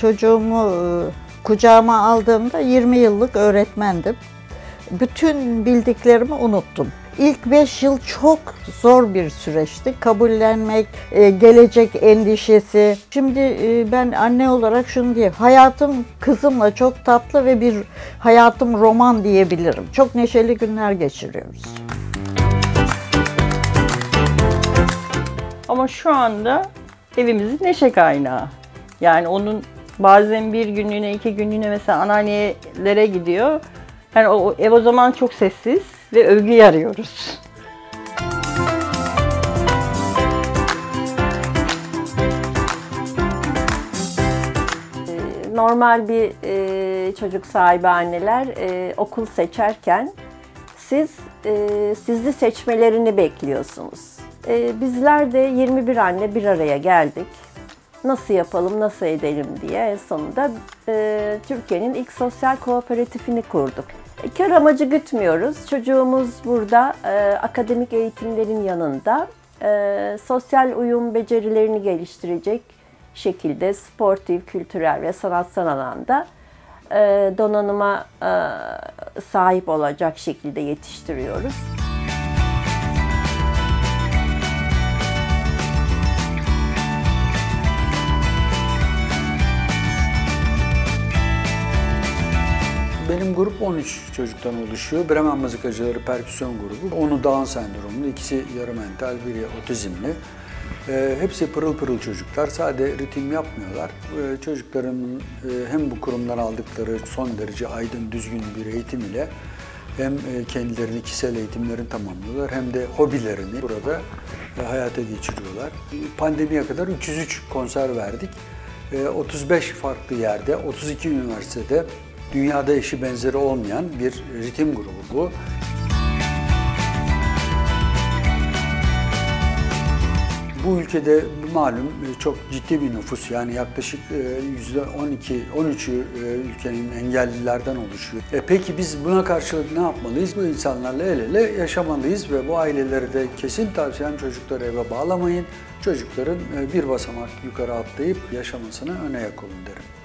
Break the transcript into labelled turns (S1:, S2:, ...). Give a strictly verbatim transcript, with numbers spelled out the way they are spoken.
S1: çocuğumu e, kucağıma aldığımda yirmi yıllık öğretmendim. Bütün bildiklerimi unuttum. İlk beş yıl çok zor bir süreçti. Kabullenmek, e, gelecek endişesi. Şimdi e, ben anne olarak şunu diyeyim. Hayatım kızımla çok tatlı ve bir hayatım roman diyebilirim. Çok neşeli günler geçiriyoruz.
S2: Ama şu anda evimizin neşe kaynağı. Yani onun bazen bir günlüğüne, iki günlüğüne mesela anneannelere gidiyor. Yani o ev o zaman çok sessiz ve övgü arıyoruz.
S3: Normal bir e, çocuk sahibi anneler e, okul seçerken siz e, sizi seçmelerini bekliyorsunuz. E, bizler de yirmi bir anne bir araya geldik. Nasıl yapalım, nasıl edelim diye en sonunda e, Türkiye'nin ilk sosyal kooperatifini kurduk. E, kar amacı gütmüyoruz. Çocuğumuz burada e, akademik eğitimlerin yanında e, sosyal uyum becerilerini geliştirecek şekilde sportif, kültürel ve sanatsal alanda e, donanıma e, sahip olacak şekilde yetiştiriyoruz.
S4: Benim grup on üç çocuktan oluşuyor. Bremen Mızıkacıları Perküsyon grubu. Onu Down sendromlu, ikisi yarı mental, biri otizmli. E, hepsi pırıl pırıl çocuklar. Sadece ritim yapmıyorlar. E, çocukların e, hem bu kurumdan aldıkları son derece aydın, düzgün bir eğitim ile hem e, kendilerini kişisel eğitimlerini tamamlıyorlar hem de hobilerini burada e, hayata geçiriyorlar. Pandemiye kadar üç yüz üç konser verdik. E, otuz beş farklı yerde, otuz iki üniversitede dünyada eşi benzeri olmayan bir ritim grubu bu. Bu ülkede malum çok ciddi bir nüfus, yani yaklaşık yüzde on iki on üçü ülkenin engellilerden oluşuyor. E peki biz buna karşılık ne yapmalıyız? Bu insanlarla el ele yaşamalıyız ve bu aileleri de kesin tavsiyem çocukları eve bağlamayın. Çocukların bir basamak yukarı atlayıp yaşamasına öne yak olun derim.